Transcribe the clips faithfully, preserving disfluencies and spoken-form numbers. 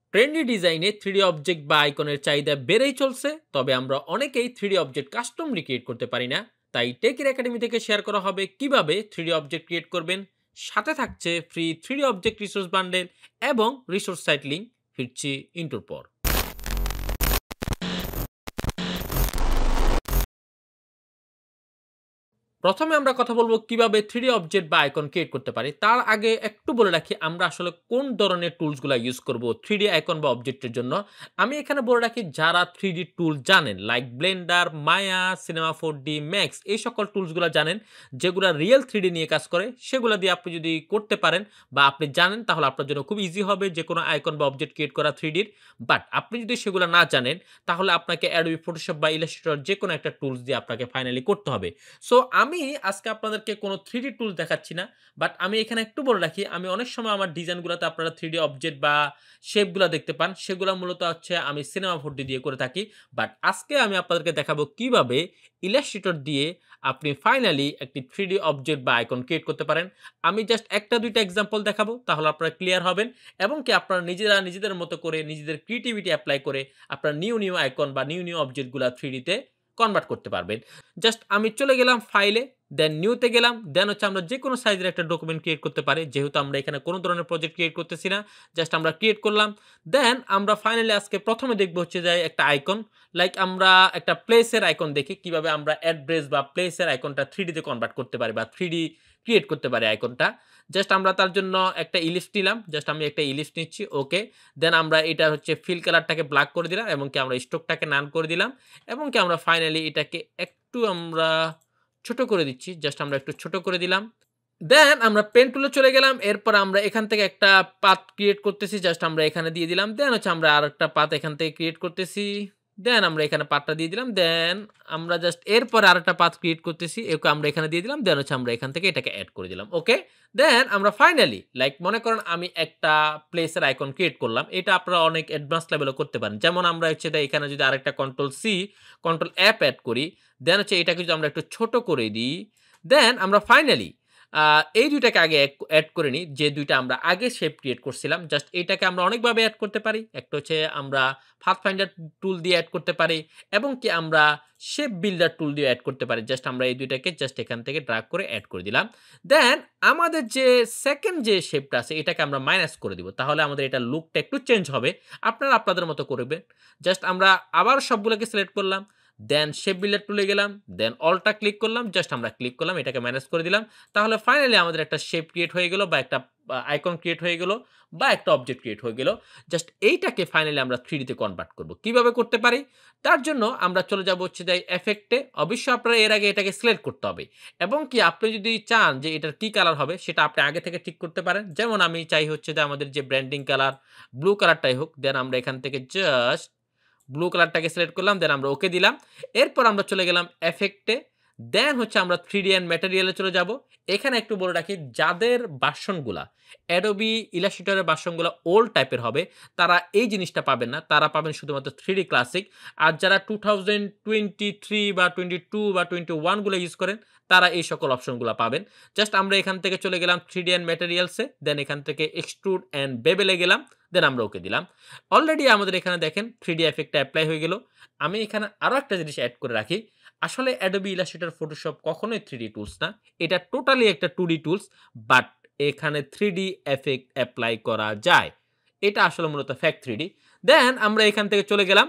Trendy ডিজাইনে three D object বা আইকনের চাহিদা বেড়েই চলছে, তবে আমরা অনেকেই three D object custom recreate করতে পারি না। তাই টেকের একাডেমি থেকে শেয়ার করা হবে কিভাবে থ্রি ডি অবজেক্ট ক্রিয়েট করবেন। সাথে থাকছে free three D object resource bundle এবং রিসোর্স সাইট লিঙ্ক। ফিরছি ইন্টুর পর। প্রথমে আমরা কথা বলবো কিভাবে থ্রি ডি অবজেক্ট বা আইকন ক্রিয়েট করতে পারি। তার আগে একটু বলে রাখি আমরা আসলে কোন ধরনের টুলসগুলো ইউজ করব থ্রি ডি আইকন বা অবজেক্টের জন্য। আমি এখানে বলে রাখি যারা থ্রি ডি টুল জানেন like Blender, Maya, Cinema four D, Max এই সকল টুলসগুলো জানেন যেগুলো রিয়েল থ্রি ডি নিয়ে কাজ করে, সেগুলো দিয়ে আপনি যদি করতে পারেন বা আপনি জানেন তাহলে আপনার জন্য খুব ইজি হবে যে কোনো আইকন বা অবজেক্ট ক্রিয়েট করা থ্রি ডির। বাট আপনি যদি সেগুলো না জানেন তাহলে আপনাকে অ্যাডোবি ফটোশপ বা ইলাস্ট্রেটর যে কোনো একটা টুলস দিয়ে আপনাকে ফাইনালি করতে হবে। সো আমি আজকে আপনাদেরকে কোনো থ্রি ডি টুল দেখাচ্ছি না। বাট আমি এখানে একটু বলে রাখি, আমি অনেক সময় আমার ডিজাইনগুলোতে আপনারা থ্রি ডি অবজেক্ট বা শেপগুলো দেখতে পান, সেগুলো মূলত হচ্ছে আমি সিনেমা ফোর ডি দিয়ে করে থাকি। বাট আজকে আমি আপনাদেরকে দেখাবো কিভাবে ইলাস্ট্রেটর দিয়ে আপনি ফাইনালি একটি থ্রি ডি অবজেক্ট বা আইকন ক্রিয়েট করতে পারেন। আমি জাস্ট একটা দুইটা এক্সাম্পল দেখাবো, তাহলে আপনারা ক্লিয়ার হবেন এবং কি আপনারা নিজেরা নিজেদের মতো করে নিজেদের ক্রিয়েটিভিটি অ্যাপ্লাই করে আপনার নিউ নিউ আইকন বা নিউ নিউ অবজেক্টগুলো থ্রি ডিতে কনভার্ট করতে পারবেন। জাস্ট আমি চলে গেলাম ফাইলে, দেন নিউতে গেলাম, দেন হচ্ছে আমরা যে কোনো সাইজের একটা ডকুমেন্ট ক্রিয়েট করতে পারি। যেহেতু আমরা এখানে কোনো ধরনের প্রজেক্ট ক্রিয়েট করতেছি না, জাস্ট আমরা ক্রিয়েট করলাম। দেন আমরা ফাইনালি আজকে প্রথমে দেখবো হচ্ছে যে একটা আইকন, লাইক আমরা একটা প্লেসের আইকন দেখি কিভাবে আমরা অ্যাড্রেস বা প্লেসের আইকনটা থ্রি ডিতে কনভার্ট করতে পারি বা থ্রি ডি ক্রিয়েট করতে পারি আইকনটা। জাস্ট আমরা তার জন্য একটা ইলিপস নিলাম, জাস্ট আমি একটা ইলিপস নিচ্ছি, ওকে। দেন আমরা এটা হচ্ছে ফিল কালারটাকে ব্ল্যাক করে দিলাম এবং কি আমরা স্ট্রোকটাকে নান করে দিলাম এবং কি আমরা ফাইনালি এটাকে একটু আমরা ছোট করে দিচ্ছি, জাস্ট আমরা একটু ছোট করে দিলাম। দেন আমরা পেন টুলে চলে গেলাম। এরপর আমরা এখান থেকে একটা পাথ ক্রিয়েট করতেছি, জাস্ট আমরা এখানে দিয়ে দিলাম। দেন হচ্ছে আমরা আরেকটা পাথ এখান থেকে ক্রিয়েট করতেছি। দেন আমরা এখানে পাথটা দিয়ে দিলাম। দেন আমরা জাস্ট এরপরে আরেকটা পাথ ক্রিয়েট করতেছি, একে আমরা এখানে দিয়ে দিলাম। দেন হচ্ছে আমরা এখান থেকে এটাকে এড করে দিলাম, ওকে। দেন আমরা ফাইনালি লাইক মনে করেন আমি একটা প্লেসের আইকন ক্রিয়েট করলাম, এটা আপনারা অনেক অ্যাডভান্স লেভেলও করতে পারেন। যেমন আমরা হচ্ছে এখানে যদি আরেকটা কন্ট্রোল সি কন্ট্রোল অ্যাপ অ্যাড করি, দেন হচ্ছে এটাকে যদি আমরা একটু ছোট করে দিই, দেন আমরা ফাইনালি আ এই দুই টাকে আগে এড এড করে নিই, যে দুই টা আমরা আগে শেপ ক্রিয়েট করছিলাম। জাস্ট এটাকে আমরা অনেকভাবে এড করতে পারি। একটা হচ্ছে আমরা পাথফাইন্ডার টুল দিয়ে এড করতে পারি এবং কি আমরা শেপ বিল্ডার টুল দিয়ে এড করতে পারি। জাস্ট আমরা এই দুই টাকে জাস্ট এখান থেকে ড্রাগ করে এড করে দিলাম। দেন আমাদের যে সেকেন্ড যে শেপটা আছে এটাকে আমরা মাইনাস করে দিব। তাহলে আমাদের এটার লুকটা একটু চেঞ্জ হবে। আপনারা আপনাদের মতো করবেন। জাস্ট আমরা আবার সবগুলোকে সিলেক্ট করলাম। দেন শেপ বিল্ডার টুলে গেলাম, দেন অলটা ক্লিক করলাম, জাস্ট আমরা ক্লিক করলাম, এটাকে ম্যানেজ করে দিলাম। তাহলে ফাইনালি আমাদের একটা শেপ ক্রিয়েট হয়ে গেল বা একটা আইকন ক্রিয়েট হয়ে গেল বা একটা অবজেক্ট ক্রিয়েট হয়ে গেল। জাস্ট এইটাকে ফাইনালি আমরা থ্রি ডিতে কনভার্ট করব। কিভাবে করতে পারি? তার জন্য আমরা চলে যাব হচ্ছে যে এফেক্টে। অবশ্যই আপনারা এর আগে এটাকে সিলেক্ট করতে হবে এবং কি আপনি যদি চান যে এটার কি কালার হবে সেটা আপনি আগে থেকে ঠিক করতে পারেন। যেমন আমি চাই হচ্ছে যে আমাদের যে ব্র্যান্ডিং কালার ব্লু কালারটাই হোক। দেন আমরা এখান থেকে জাস্ট ব্লু কালারটাকে সিলেক্ট করলাম, দেন আমরা ওকে দিলাম। এরপর আমরা চলে গেলাম এফেক্টে। দেন হচ্ছে আমরা থ্রি ডি অ্যান্ড ম্যাটেরিয়ালে চলে যাব। এখানে একটু বলে রাখি, যাদের ভার্সনগুলা অ্যাডোবি ইলাস্ট্রেটরের ভার্সনগুলো ওল্ড টাইপের হবে তারা এই জিনিসটা পাবেন না, তারা পাবেন শুধুমাত্র থ্রি ডি ক্লাসিক। আর যারা টু থাউজেন্ড টোয়েন্টি থ্রি বা টোয়েন্টি টু বা টোয়েন্টি ওয়ানগুলো ইউজ করেন তারা এই সকল অপশনগুলো পাবেন। জাস্ট আমরা এখান থেকে চলে গেলাম থ্রি ডি অ্যান্ড ম্যাটেরিয়ালসে, দেন এখান থেকে এক্সট্রুড অ্যান্ড বেবেলে গেলাম, দেন আমরা ওকে দিলাম। অলরেডি আমাদের এখানে দেখেন থ্রি ডি এফেক্টটা অ্যাপ্লাই হয়ে গেল। আমি এখানে আরও একটা জিনিস অ্যাড করে রাখি, আসলে অ্যাডোবি ইলাস্ট্রেটর ফটোশপ কখনোই থ্রি ডি টুলস না, এটা টোটালি একটা টু ডি টুলস। বাট এখানে থ্রি ডি এফেক্ট অ্যাপ্লাই করা যায়, এটা আসলে মূলত ফ্যাক্ট থ্রি ডি। দেন আমরা এখান থেকে চলে গেলাম,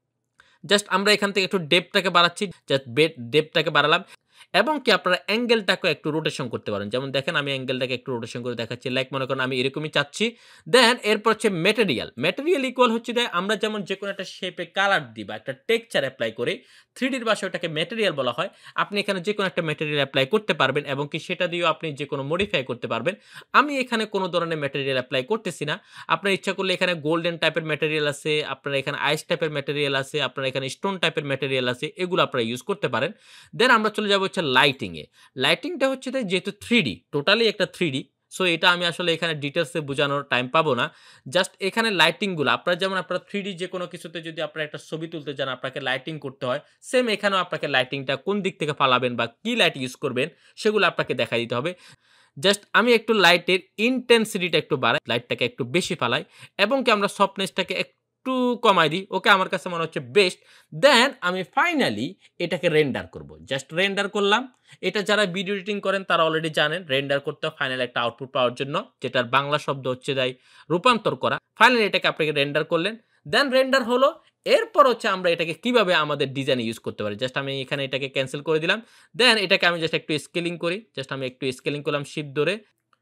জাস্ট আমরা এখান থেকে একটু ডেপটাকে বাড়াচ্ছি, জাস্ট বেড ডেপটাকে বাড়ালাম এবং কি আপনারা অ্যাঙ্গেলটাকে একটু রোটেশন করতে পারেন। যেমন দেখেন আমি অ্যাঙ্গেলটাকে একটু রোটেশন করে দেখাচ্ছি, লাইক মনে করেন আমি এরকমই চাচ্ছি। দেন এরপর হচ্ছে মেটেরিয়াল। মেটেরিয়াল ইকুয়াল হচ্ছে যে আমরা যেমন যে কোনো একটা শেপে কালার দিই বা একটা টেক্সচার অ্যাপ্লাই করি, থ্রি ডির ভাষায় ওটাকে মেটেরিয়াল বলা হয়। আপনি এখানে যে কোনো একটা মেটেরিয়াল অ্যাপ্লাই করতে পারবেন এবং কি সেটা দিয়েও আপনি যে কোনো মডিফাই করতে পারবেন। আমি এখানে কোনো ধরনের মেটেরিয়াল অ্যাপ্লাই করতেছি না। আপনার ইচ্ছা করলে এখানে গোল্ডেন টাইপের মেটেরিয়াল আছে, আপনার এখানে আইস টাইপের মেটেরিয়াল আছে, আপনার এখানে স্টোন টাইপের মেটেরিয়াল আছে, এগুলো আপনারা ইউজ করতে পারেন। দেন আমরা চলে যাব হচ্ছে লাইটিংয়ে। লাইটিংটা হচ্ছে যে যেহেতু থ্রি ডি, টোটালি একটা থ্রি ডি, সো এটা আমি আসলে এখানে ডিটেলসে বোঝানোর টাইম পাবো না। জাস্ট এখানে লাইটিংগুলো আপনারা যেমন আপনারা থ্রি ডি যে কোনো কিছুতে যদি আপনারা একটা ছবি তুলতে যান আপনাকে লাইটিং করতে হয়, সেম এখানেও আপনাকে লাইটিংটা কোন দিক থেকে ফালাবেন বা কি লাইট ইউজ করবেন সেগুলো আপনাকে দেখাই দিতে হবে। জাস্ট আমি একটু লাইটের ইনটেনসিটিটা একটু বাড়াই, লাইটটাকে একটু বেশি ফালাই এবং কি আমরা সফটনেসটাকে একটু কমাই দিই। ওকে, আমার কাছে মনে হচ্ছে বেস্ট। দেন আমি ফাইনালি এটাকে রেন্ডার করব। জাস্ট রেন্ডার করলাম। এটা যারা ভিডিও এডিটিং করেন তারা অলরেডি জানেন রেন্ডার করতে হয় ফাইনাল একটা আউটপুট পাওয়ার জন্য, যেটার বাংলা শব্দ হচ্ছে যাই রূপান্তর করা। ফাইনালি এটাকে আপনাকে রেন্ডার করলেন। দেন রেন্ডার হলো। এরপর হচ্ছে আমরা এটাকে কিভাবে আমাদের ডিজাইনে ইউজ করতে পারি। জাস্ট আমি এখানে এটাকে ক্যানসেল করে দিলাম। দেন এটাকে আমি জাস্ট একটু স্কেলিং করি। জাস্ট আমি একটু স্কেলিং করলাম শিফট ধরে।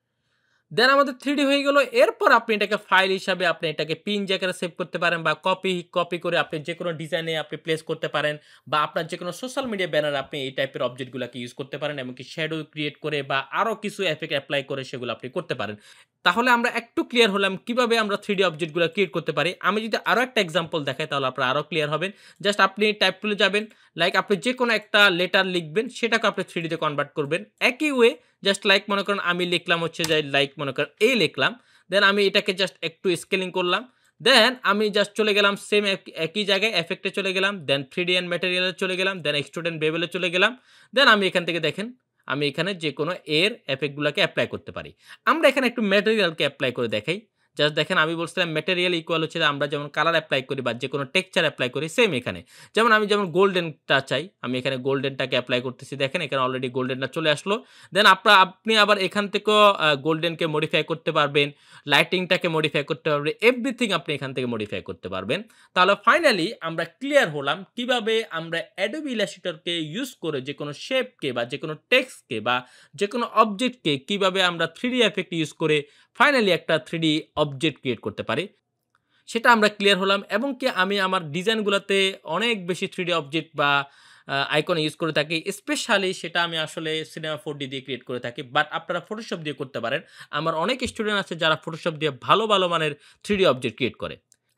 দেন আমাদের থ্রি ডি হয়ে গেল। এরপর আপনি এটাকে ফাইল হিসাবে আপনি এটাকে পিন আকারে সেভ করতে পারেন বা কপি কপি করে আপনি যেকোনো ডিজাইনে আপনি প্লেস করতে পারেন বা আপনার যেকোনো সোশ্যাল মিডিয়া ব্যানারে আপনি এই টাইপের অবজেক্টগুলোকে ইউজ করতে পারেন, এমনকি শ্যাডো ক্রিয়েট করে বা আরও কিছু এফেক্ট অ্যাপ্লাই করে সেগুলো আপনি করতে পারেন। তাহলে আমরা একটু ক্লিয়ার হলাম কিভাবে আমরা থ্রি ডি অবজেক্টগুলো ক্রিয়েট করতে পারি। আমি যদি আরও একটা এক্সাম্পল দেখাই তাহলে আপনারা আরও ক্লিয়ার হবেন। জাস্ট আপনি টাইপ টুলে যাবেন, লাইক আপনি যে কোনো একটা লেটার লিখবেন সেটাকে আপনি থ্রি ডিতে কনভার্ট করবেন। একই ওয়ে জাস্ট লাইক মনে করেন আমি লিখলাম হচ্ছে যে লাইক মনে করেন এই লিখলাম। দেন আমি এটাকে জাস্ট একটু স্কেলিং করলাম। দেন আমি জাস্ট চলে গেলাম সেম একই জায়গায় এফেক্টে চলে গেলাম। দেন থ্রি ডি অ্যান্ড ম্যাটেরিয়ালে চলে গেলাম। দেন এক্সট্রুডেন্ট বেভেলে চলে গেলাম। দেন আমি এখান থেকে দেখেন আমি এখানে যে কোনো এর এফেক্টগুলোকে অ্যাপ্লাই করতে পারি। আমরা এখানে একটু ম্যাটেরিয়ালকে অ্যাপ্লাই করে দেখাই। জাস্ট দেখেন আমি বলছিলাম ম্যাটেরিয়াল ইকুয়াল হচ্ছে আমরা যেমন কালার অ্যাপ্লাই করি বা যে কোনো টেক্সচার অ্যাপ্লাই করি সেম এখানে। যেমন আমি যেমন গোল্ডেনটা চাই, আমি এখানে গোল্ডেনটাকে অ্যাপ্লাই করতেছি। দেখেন এখানে অলরেডি গোল্ডেনটা চলে আসলো। দেন আপনা আপনি আবার এখান থেকেও আ গোল্ডেনকে মডিফাই করতে পারবেন, লাইটিংটাকে মডিফাই করতে পারবেন, এভরিথিং আপনি এখান থেকে মডিফাই করতে পারবেন। তাহলে ফাইনালি আমরা ক্লিয়ার হলাম কিভাবে আমরা Adobe Illustrator-কে ইউজ করে যেকোনো শেপকে বা যেকোনো টেক্সটকে বা যেকোনো অবজেক্টকে কিভাবে আমরা থ্রি ডি এফেক্ট ইউজ করে ফাইনালি একটা থ্রি ডি অবজেক্ট ক্রিয়েট করতে পারি। সেটা আমরা ক্লিয়ার হলাম এবং কি আমি আমার ডিজাইনগুলোতে অনেক বেশি থ্রি ডি অবজেক্ট বা আ আইকন ইউজ করে থাকি। স্পেশালি সেটা আমি আসলে সিনেমা ফোর ডি দিয়ে ক্রিয়েট করে থাকি। বাট আপনারা ফটোশপ দিয়ে করতে পারেন। আমার অনেক স্টুডেন্ট আছে যারা ফটোশপ দিয়ে ভালো, ভালো মানের থ্রি ডি অবজেক্ট ক্রিয়েট করে।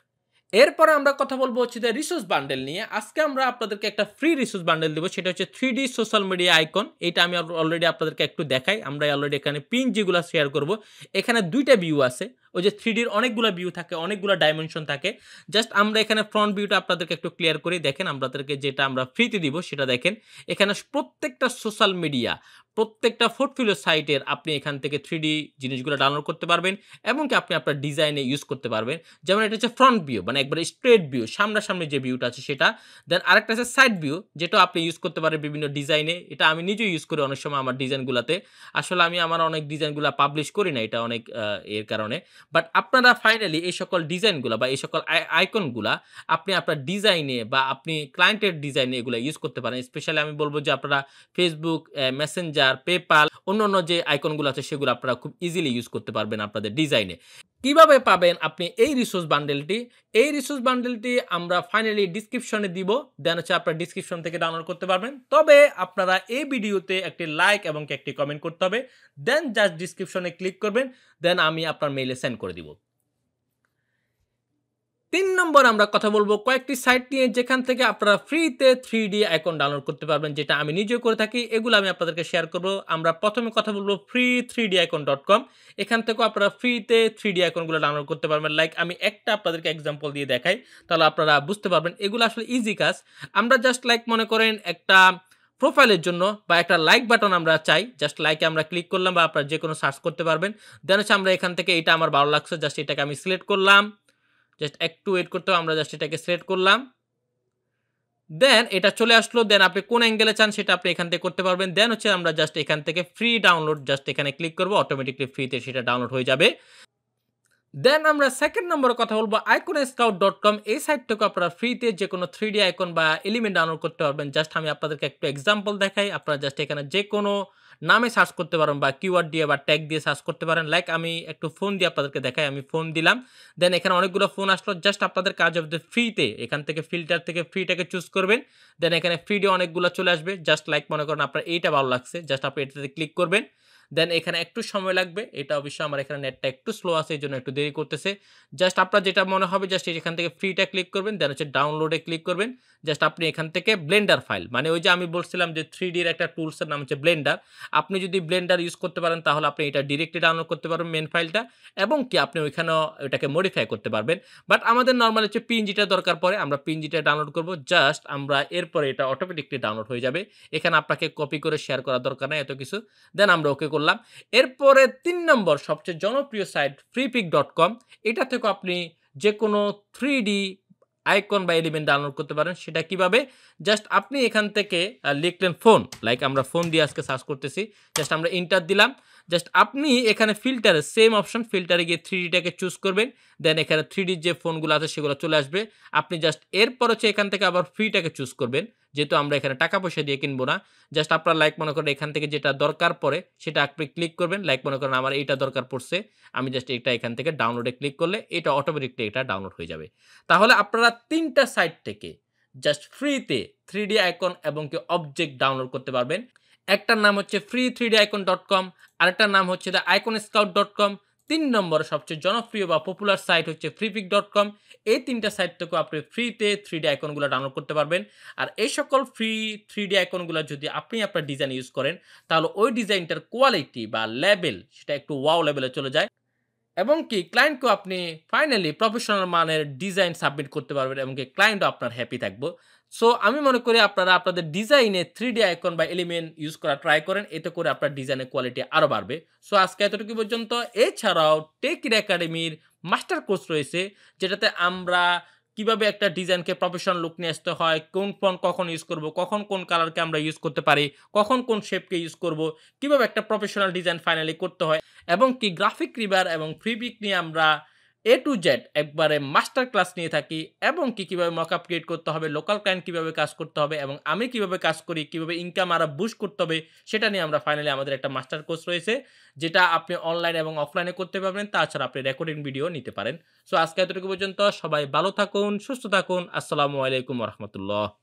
এরপরে আমরা কথা বলবো হচ্ছে যে রিসোর্স বান্ডেল নিয়ে। আজকে আমরা আপনাদেরকে একটা ফ্রি রিসোর্স বান্ডেল দেব। সেটা হচ্ছে three D social media icon. এটা আমি অলরেডি আপনাদেরকে একটু দেখাই। আমরা অলরেডি এখানে পিন যেগুলা শেয়ার করব। এখানে দুই টা ভিউ আছে। ওই যে থ্রি ডির অনেকগুলা ভিউ থাকে, অনেকগুলা ডাইমেনশন থাকে। জাস্ট আমরা এখানে ফ্রন্ট ভিউটা আপনাদেরকে একটু ক্লিয়ার করি। দেখেন আপনাদেরকে যেটা আমরা ফ্রিতে দিব সেটা দেখেন। এখানে প্রত্যেকটা সোশ্যাল মিডিয়া, প্রত্যেকটা পোর্টফোলিও সাইটের আপনি এখান থেকে থ্রি ডি জিনিসগুলো ডাউনলোড করতে পারবেন এবং কি আপনি আপনার ডিজাইনে ইউজ করতে পারবেন। যেমন এটা হচ্ছে ফ্রন্ট ভিউ, মানে একবারে স্ট্রেট ভিউ, সামনাসামনি যে ভিউটা আছে সেটা। দেন আরেকটা আছে সাইড ভিউ, যেটা আপনি ইউজ করতে পারেন বিভিন্ন ডিজাইনে। এটা আমি নিজেও ইউজ করি অনেক সময় আমার ডিজাইনগুলাতে। আসলে আমি আমার অনেক ডিজাইনগুলা পাবলিশ করি না, এটা অনেক আ এর কারণে। বাট আপনারা ফাইনালি এই সকল ডিজাইনগুলা বা এই সকল আই আইকনগুলা আপনি আপনার ডিজাইনে বা আপনি ক্লায়েন্টের ডিজাইনে এগুলা ইউজ করতে পারেন। স্পেশালি আমি বলব যে আপনারা Facebook, অ্যা মেসেঞ্জার, পেপ্যাল, অন্যান্য যে আইকনগুলো আছে সেগুলো আপনারা খুব ইজিলি ইউজ করতে পারবেন আপনাদের ডিজাইনে। কিভাবে পাবেন আপনি এই রিসোর্স বান্ডেলটি? এই রিসোর্স বান্ডেলটি আমরা ফাইনালি ডেসক্রিপশনে দিব। দেন হচ্ছে আপনারা ডেসক্রিপশন থেকে ডাউনলোড করতে পারবেন। তবে আপনারা এই ভিডিওতে একটি লাইক এবং একটি কমেন্ট করতে হবে। দেন জাস্ট ডেসক্রিপশনে ক্লিক করবেন। দেন আমি আপনার মেইলে সেন্ড করে দিব। তিন নম্বর আমরা কথা বলবো কয়েকটি সাইট নিয়ে যেখান থেকে আপনারা ফ্রিতে থ্রি ডি আইকন ডাউনলোড করতে পারবেন, যেটা আমি নিজেও করে থাকি। এগুলো আমি আপনাদেরকে শেয়ার করব। আমরা প্রথমে কথা বলবো free three D icon dot com. এখান থেকেও আপনারা ফ্রিতে থ্রি ডি আইকনগুলো ডাউনলোড করতে পারবেন। লাইক আমি একটা আপনাদেরকে এক্সাম্পল দিয়ে দেখাই, তাহলে আপনারা বুঝতে পারবেন। এগুলো আসলে ইজি কাজ। আমরা জাস্ট লাইক মনে করেন একটা প্রোফাইলের জন্য বা একটা লাইক বাটন আমরা চাই। জাস্ট লাইকে আমরা ক্লিক করলাম বা আপনারা যেকোনো সার্চ করতে পারবেন। দেন হচ্ছে আমরা এখান থেকে এটা আমার ভালো লাগছে, জাস্ট এটাকে আমি সিলেক্ট করলাম। জাস্ট একটু ওয়েট করতে হবে, আমরা জাস্ট এটাকে সিলেক্ট করলাম। দেন এটা চলে আসলো। দেন আপনি কোন অ্যাঙ্গেলে চান সেটা আপনি এখান থেকে করতে পারবেন। দেন হচ্ছে আমরা জাস্ট এখান থেকে ফ্রি ডাউনলোড জাস্ট এখানে ক্লিক করব, অটোমেটিক্যালি ফ্রিতে সেটা ডাউনলোড হয়ে যাবে। দেন আমরা সেকেন্ড নম্বরে কথা বলবো আইকন স্কাউট ডট কম। এই সাইট থেকে আপনারা ফ্রিতে যেকোনো থ্রি ডি আইকন বা এলিমেন্ট ডাউনলোড করতে পারবেন। জাস্ট আমি আপনাদেরকে একটু এক্সাম্পল দেখাই। আপনারা জাস্ট এখানে যেকোনো নামে সার্চ করতে পারেন বা কিওয়ার্ড দিয়ে বা ট্যাগ দিয়ে সার্চ করতে পারেন। লাইক আমি একটু ফোন দিয়ে আপনাদেরকে দেখাই। আমি ফোন দিলাম। দেন এখানে অনেকগুলো ফোন আসলো। জাস্ট আপনাদের কাজ হবে ফ্রিতে এখান থেকে ফিল্টার থেকে ফ্রিটাকে চুজ করবেন। দেন এখানে ফ্রিডে অনেকগুলো চলে আসবে। জাস্ট লাইক মনে করেন আপনার এইটা ভালো লাগছে, জাস্ট আপনি এটাতে ক্লিক করবেন। দেন এখানে একটু সময় লাগবে। এটা অবশ্যই আমার এখানে নেটটা একটু স্লো আছে, এইজন্য একটু দেরি করতেছে। জাস্ট আপনার যেটা মনে হবে জাস্ট এখান থেকে ফ্রিটা ক্লিক করবেন। দেন হচ্ছে ডাউনলোডে ক্লিক করবেন। জাস্ট আপনি এখান থেকে ব্লেন্ডার ফাইল মানে ওই যে আমি বলছিলাম যে থ্রি ডির একটা টুলসের নাম হচ্ছে ব্লেন্ডার। আপনি যদি ব্লেন্ডার ইউজ করতে পারেন তাহলে আপনি এটা ডিরেক্টলি ডাউনলোড করতে পারবেন মেইন ফাইলটা এবং কি আপনি ওইখানেও ওটাকে মডিফাই করতে পারবেন। বাট আমাদের নরমাল হচ্ছে পিএনজিটা দরকার পড়ে, আমরা পিএনজিটা ডাউনলোড করব। জাস্ট আমরা এরপরে এটা অটোমেটিকলি ডাউনলোড হয়ে যাবে। এখানে আপনাকে কপি করে শেয়ার করার দরকার নাই এত কিছু। দেন আমরা ওকে করলাম। এরপরে তিন নম্বর সবচেয়ে জনপ্রিয় সাইট ফ্রিপিক ডট কম, এটা থেকেও আপনি যেকোনো থ্রি ডি আইকন বা এলিমেন্ট ডাউনলোড করতে পারেন। সেটা কিভাবে? জাস্ট আপনি এখান থেকে আ লিখলেন ফোন, লাইক আমরা ফোন দিয়ে আজকে সার্চ করতেছি। জাস্ট আমরা এন্টার দিলাম। জাস্ট আপনি এখানে ফিল্টারে সেম অপশন ফিল্টারে গিয়ে থ্রি ডিটাকে চুজ করবেন। দেন এখানে থ্রি ডির যে ফোনগুলো আছে সেগুলো চলে আসবে। আপনি জাস্ট এরপর হচ্ছে এখান থেকে আবার ফ্রিটাকে চুজ করবেন। যেহেতু আমরা এখানে টাকা পয়সা দিয়ে কিনবো না। জাস্ট আপনার লাইক মনে করেন এখান থেকে যেটা দরকার পড়ে সেটা আপনি ক্লিক করবেন। লাইক মনে করেন আমার এইটা দরকার পড়ছে। আমি জাস্ট এটা এখান থেকে ডাউনলোডে ক্লিক করলে এটা অটোমেটিকলি এটা ডাউনলোড হয়ে যাবে। তাহলে আপনারা তিন টা সাইট থেকে জাস্ট ফ্রিতে থ্রি ডি আইকন এবং কি অবজেক্ট ডাউনলোড করতে পারবেন। একটার নাম হচ্ছে free three D icon dot com, আরেকটার নাম হচ্ছে the icon scout dot com, তিন নম্বর সবচেয়ে জনপ্রিয় বা পপুলার সাইট হচ্ছে ফ্রিপিক ডট কম। এই তিনটা সাইট থেকেও আপনি ফ্রিতে থ্রি ডি আইকনগুলো ডাউনলোড করতে পারবেন। আর এই সকল ফ্রি থ্রি ডি আইকনগুলো যদি আপনি আপনার ডিজাইন ইউজ করেন তাহলে ওই ডিজাইনটার কোয়ালিটি বা লেভেল সেটা একটু ওয়াও লেভেলে চলে যায় এবং কি ক্লায়েন্টকেও আপনি ফাইনালি প্রফেশনাল মানের ডিজাইন সাবমিট করতে পারবেন এবং কি ক্লায়েন্টও আপনার হ্যাপি থাকবো। সো আমি মনে করি আপনারা আপনাদের ডিজাইনে থ্রি ডি আইকন বা এলিমেন্ট ইউজ করা ট্রাই করেন। এতে করে আপনার ডিজাইনের কোয়ালিটি আরও বাড়বে। সো আজকে এতটুকু পর্যন্ত। এছাড়াও টেক একাডেমির মাস্টার কোর্স রয়েছে যেটাতে আমরা কিভাবে একটা ডিজাইনকে প্রফেশনাল লুক নিয়ে আসতে হয়, কোন ফন্ট কখন ইউজ করব, কখন কোন কালারকে আমরা ইউজ করতে পারি, কখন কোন শেপকে ইউজ করব, কিভাবে একটা প্রফেশনাল ডিজাইন ফাইনালি করতে হয় এবং কি গ্রাফিক রিভার এবং ফ্রিপিক নিয়ে আমরা এ টু জেড একবারে মাস্টার ক্লাস নিয়ে থাকি এবং কি কিভাবে মকআপ ক্রিয়েট করতে হবে, লোকাল ক্লায়েন্ট কিভাবে কাজ করতে হবে এবং আমি কিভাবে কাজ করি, কিভাবে ইনকাম আরো বুস্ট করতে হবে সেটা নিয়ে আমরা ফাইনালি আমাদের একটা মাস্টার কোর্স রয়েছে যেটা আপনি অনলাইন এবং অফলাইনে করতে পারবেন। তাছাড়া আপনি রেকর্ডিং ভিডিও নিতে পারেন। সো আজকে এতটুকু পর্যন্ত। সবাই ভালো থাকুন, সুস্থ থাকুন। আসসালামু আলাইকুম ওয়া রাহমাতুল্লাহ।